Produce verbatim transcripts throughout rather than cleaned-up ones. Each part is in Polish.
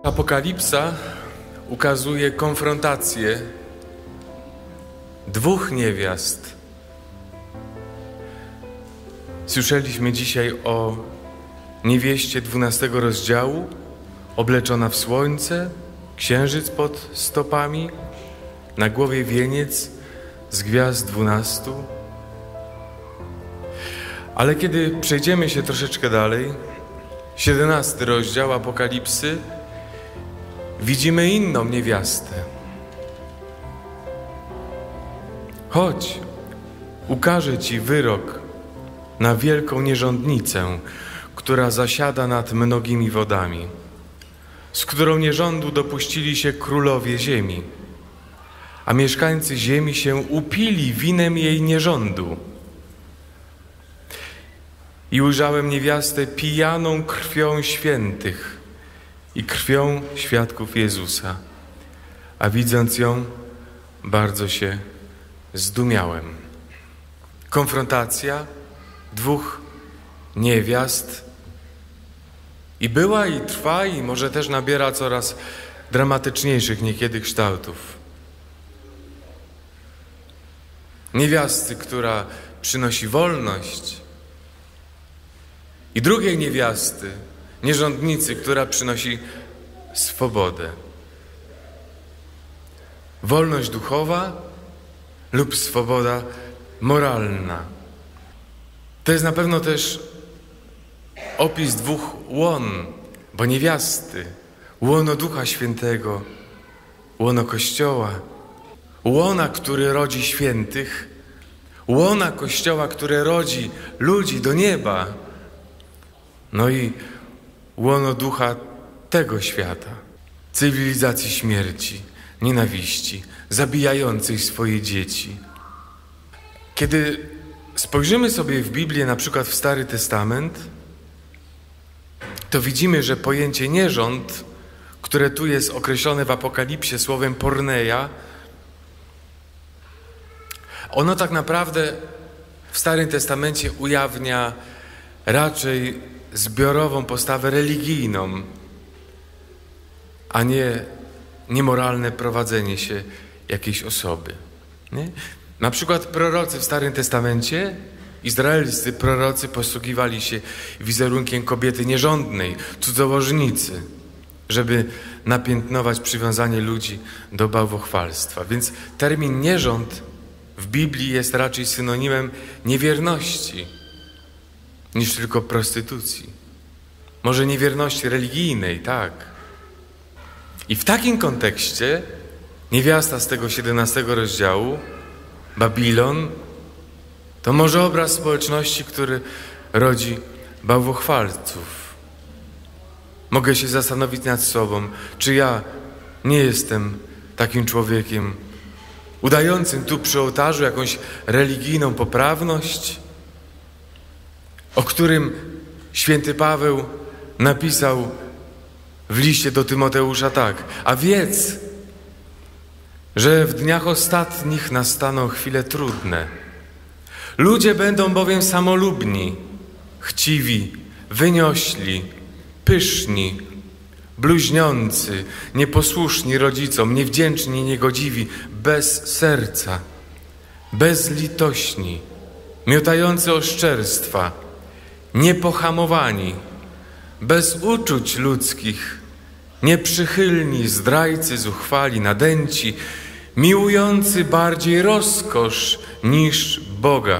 Apokalipsa ukazuje konfrontację dwóch niewiast. Słyszeliśmy dzisiaj o niewieście dwunastego rozdziału, obleczona w słońce, księżyc pod stopami, na głowie wieniec z gwiazd dwunastu. Ale kiedy przejdziemy się troszeczkę dalej, siedemnasty rozdział Apokalipsy, widzimy inną niewiastę. Chodź, ukażę ci wyrok na wielką nierządnicę, która zasiada nad mnogimi wodami, z którą nierządu dopuścili się królowie ziemi, a mieszkańcy ziemi się upili winem jej nierządu. I ujrzałem niewiastę pijaną krwią świętych i krwią świadków Jezusa, a widząc ją, bardzo się zdumiałem. Konfrontacja dwóch niewiast i była, i trwa, i może też nabiera coraz dramatyczniejszych niekiedy kształtów. Niewiasty, która przynosi wolność, i drugiej niewiasty, nierządnicy, która przynosi swobodę. Wolność duchowa lub swoboda moralna. To jest na pewno też opis dwóch łon, bo niewiasty, łono Ducha Świętego, łono Kościoła, łona, który rodzi świętych, łona Kościoła, które rodzi ludzi do nieba, no i łono ducha tego świata, cywilizacji śmierci, nienawiści, zabijającej swoje dzieci. Kiedy spojrzymy sobie w Biblię, na przykład w Stary Testament, to widzimy, że pojęcie nierząd, które tu jest określone w Apokalipsie słowem porneia, ono tak naprawdę w Starym Testamencie ujawnia raczej zbiorową postawę religijną, a nie niemoralne prowadzenie się jakiejś osoby. Nie? Na przykład prorocy w Starym Testamencie, izraelscy prorocy posługiwali się wizerunkiem kobiety nierządnej, cudzołożnicy, żeby napiętnować przywiązanie ludzi do bałwochwalstwa. Więc termin nierząd w Biblii jest raczej synonimem niewierności niż tylko prostytucji. Może niewierności religijnej, tak. I w takim kontekście niewiasta z tego siedemnastego rozdziału, Babilon, to może obraz społeczności, który rodzi bałwochwalców. Mogę się zastanowić nad sobą, czy ja nie jestem takim człowiekiem udającym tu przy ołtarzu jakąś religijną poprawność, o którym święty Paweł napisał w liście do Tymoteusza tak: a wiedz, że w dniach ostatnich nastaną chwile trudne. Ludzie będą bowiem samolubni, chciwi, wyniośli, pyszni, bluźniący, nieposłuszni rodzicom, niewdzięczni, niegodziwi, bez serca, bezlitośni, miotający oszczerstwa, niepohamowani, bez uczuć ludzkich, nieprzychylni, zdrajcy, zuchwali, nadęci, miłujący bardziej rozkosz niż Boga.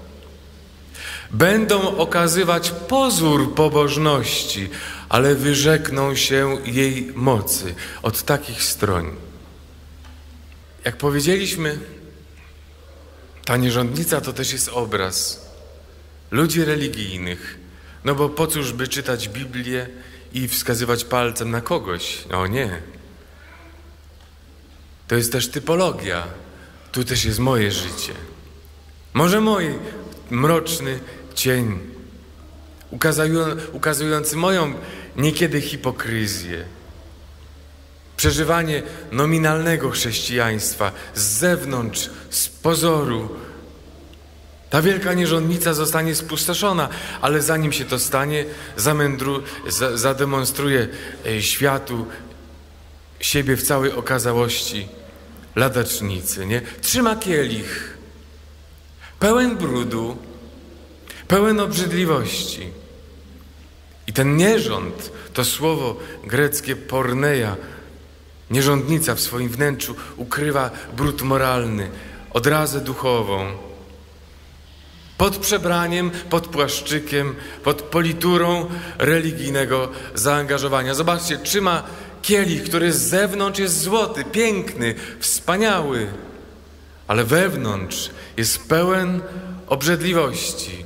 Będą okazywać pozór pobożności, ale wyrzekną się jej mocy. Od takich stron. Jak powiedzieliśmy, ta nierządnica to też jest obraz ludzi religijnych. No bo po cóż by czytać Biblię i wskazywać palcem na kogoś? No nie. To jest też typologia. Tu też jest moje życie. Może mój mroczny cień, ukazujący moją niekiedy hipokryzję. Przeżywanie nominalnego chrześcijaństwa z zewnątrz, z pozoru. Ta wielka nierządnica zostanie spustoszona, ale zanim się to stanie, zamędru, za, zademonstruje światu siebie w całej okazałości ladacznicy, nie? Trzyma kielich, pełen brudu, pełen obrzydliwości. I ten nierząd, to słowo greckie porneia, nierządnica w swoim wnętrzu ukrywa brud moralny, odrazę duchową. Pod przebraniem, pod płaszczykiem, pod politurą religijnego zaangażowania. Zobaczcie, trzyma kielich, który z zewnątrz jest złoty, piękny, wspaniały, ale wewnątrz jest pełen obrzydliwości.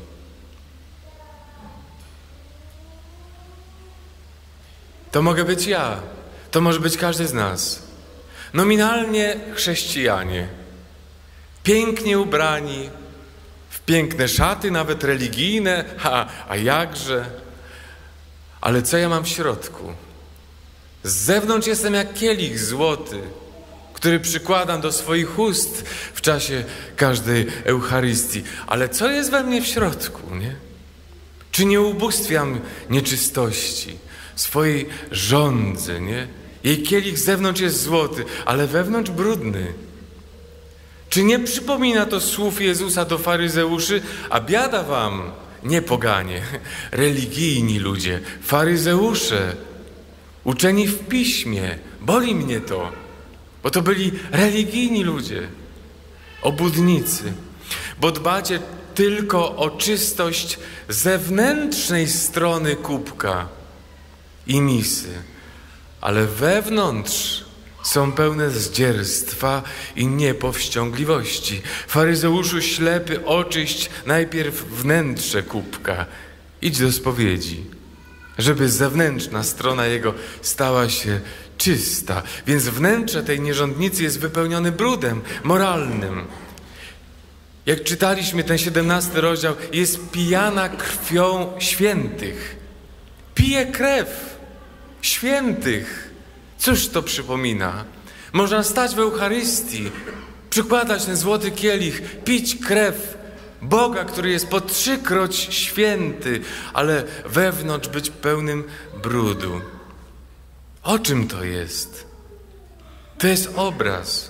To mogę być ja, to może być każdy z nas. Nominalnie chrześcijanie, pięknie ubrani, w piękne szaty, nawet religijne, a, a jakże. Ale co ja mam w środku? Z zewnątrz jestem jak kielich złoty, który przykładam do swoich ust w czasie każdej Eucharystii. Ale co jest we mnie w środku, nie? Czy nie ubóstwiam nieczystości swojej żądzy, nie? Jej kielich z zewnątrz jest złoty, ale wewnątrz brudny. Czy nie przypomina to słów Jezusa do faryzeuszy? A biada wam, nie poganie, religijni ludzie, faryzeusze, uczeni w piśmie. Boli mnie to, bo to byli religijni ludzie, obłudnicy, bo dbacie tylko o czystość zewnętrznej strony kubka i misy, ale wewnątrz są pełne zdzierstwa i niepowściągliwości. Faryzeuszu ślepy, oczyść najpierw wnętrze kubka. Idź do spowiedzi, żeby zewnętrzna strona jego stała się czysta. Więc wnętrze tej nierządnicy jest wypełnione brudem moralnym. Jak czytaliśmy ten siedemnasty rozdział, jest pijana krwią świętych. Pije krew świętych. Cóż to przypomina? Można stać w Eucharystii, przykładać ten złoty kielich, pić krew Boga, który jest po trzykroć święty, ale wewnątrz być pełnym brudu. O czym to jest? To jest obraz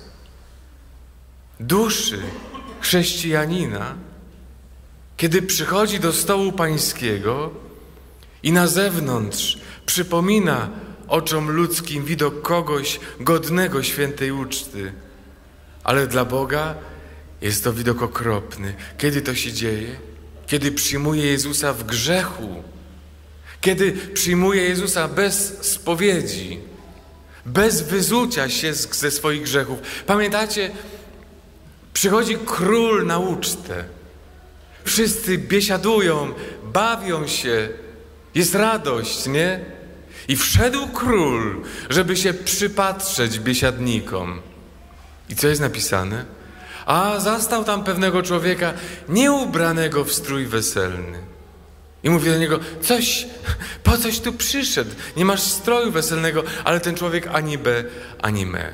duszy chrześcijanina, kiedy przychodzi do stołu pańskiego i na zewnątrz przypomina oczom ludzkim widok kogoś godnego świętej uczty, ale dla Boga jest to widok okropny. Kiedy to się dzieje? Kiedy przyjmuje Jezusa w grzechu, kiedy przyjmuje Jezusa bez spowiedzi, bez wyzucia się z, ze swoich grzechów. Pamiętacie? Przychodzi król na ucztę. Wszyscy biesiadują, bawią się, jest radość, nie? I wszedł król, żeby się przypatrzeć biesiadnikom. I co jest napisane? A zastał tam pewnego człowieka nieubranego w strój weselny. I mówi do niego, coś, po coś tu przyszedł? Nie masz stroju weselnego, ale ten człowiek ani be, ani me.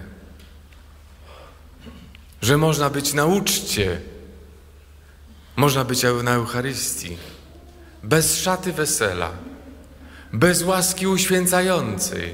Że można być na uczcie, można być na Eucharystii, bez szaty wesela, bez łaski uświęcającej.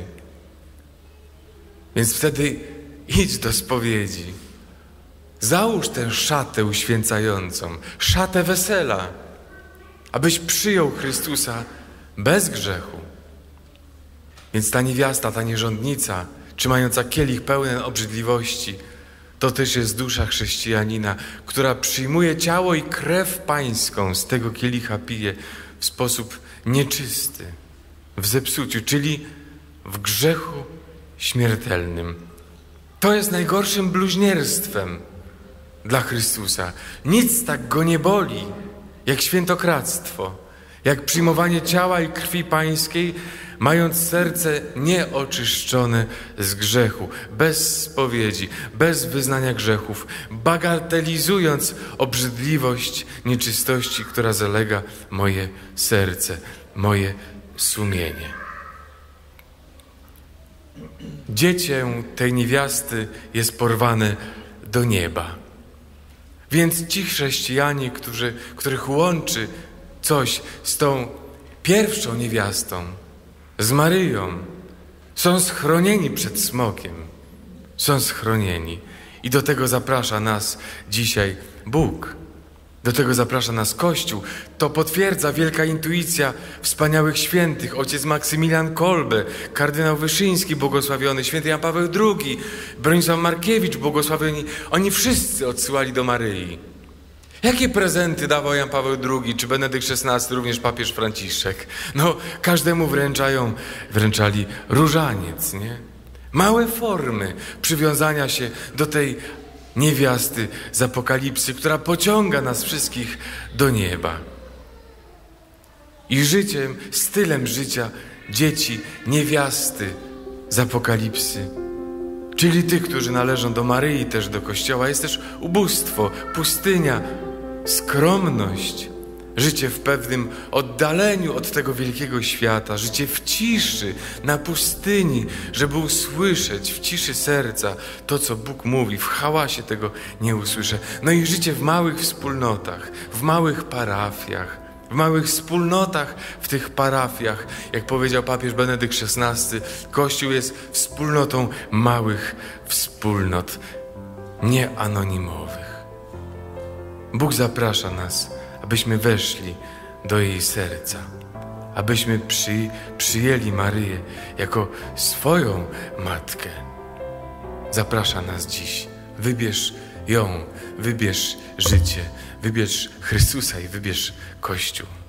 Więc wtedy idź do spowiedzi. Załóż tę szatę uświęcającą, szatę wesela, abyś przyjął Chrystusa bez grzechu. Więc ta niewiasta, ta nierządnica, trzymająca kielich pełen obrzydliwości, to też jest dusza chrześcijanina, która przyjmuje ciało i krew pańską, z tego kielicha pije w sposób nieczysty, w zepsuciu, czyli w grzechu śmiertelnym. To jest najgorszym bluźnierstwem dla Chrystusa. Nic tak go nie boli, jak świętokradztwo, jak przyjmowanie ciała i krwi pańskiej, mając serce nieoczyszczone z grzechu, bez spowiedzi, bez wyznania grzechów, bagatelizując obrzydliwość nieczystości, która zalega moje serce, moje sumienie. Dziecię tej niewiasty jest porwane do nieba. Więc ci chrześcijanie, którzy, których łączy coś z tą pierwszą niewiastą, z Maryją, Są schronieni przed smokiem. Są schronieni. I do tego zaprasza nas dzisiaj Bóg. Do tego zaprasza nas Kościół. To potwierdza wielka intuicja wspaniałych świętych. Ojciec Maksymilian Kolbe, kardynał Wyszyński błogosławiony, święty Jan Paweł drugi, Bronisław Markiewicz błogosławieni. Oni wszyscy odsyłali do Maryi. Jakie prezenty dawał Jan Paweł drugi, czy Benedykt szesnasty, również papież Franciszek? No, każdemu wręczają, wręczali różaniec, nie? Małe formy przywiązania się do tej niewiasty z Apokalipsy, która pociąga nas wszystkich do nieba. I życiem, stylem życia dzieci niewiasty z Apokalipsy, czyli tych, którzy należą do Maryi, też do Kościoła, jest też ubóstwo, pustynia, skromność, życie w pewnym oddaleniu od tego wielkiego świata, życie w ciszy, na pustyni, żeby usłyszeć w ciszy serca to, co Bóg mówi. W hałasie tego nie usłyszę. No i życie w małych wspólnotach, w małych parafiach, w małych wspólnotach w tych parafiach. Jak powiedział papież Benedykt szesnasty, Kościół jest wspólnotą małych wspólnot, nie anonimowych. Bóg zaprasza nas, abyśmy weszli do jej serca, abyśmy przy, przyjęli Maryję jako swoją matkę. Zaprasza nas dziś. Wybierz ją, wybierz życie, wybierz Chrystusa i wybierz Kościół.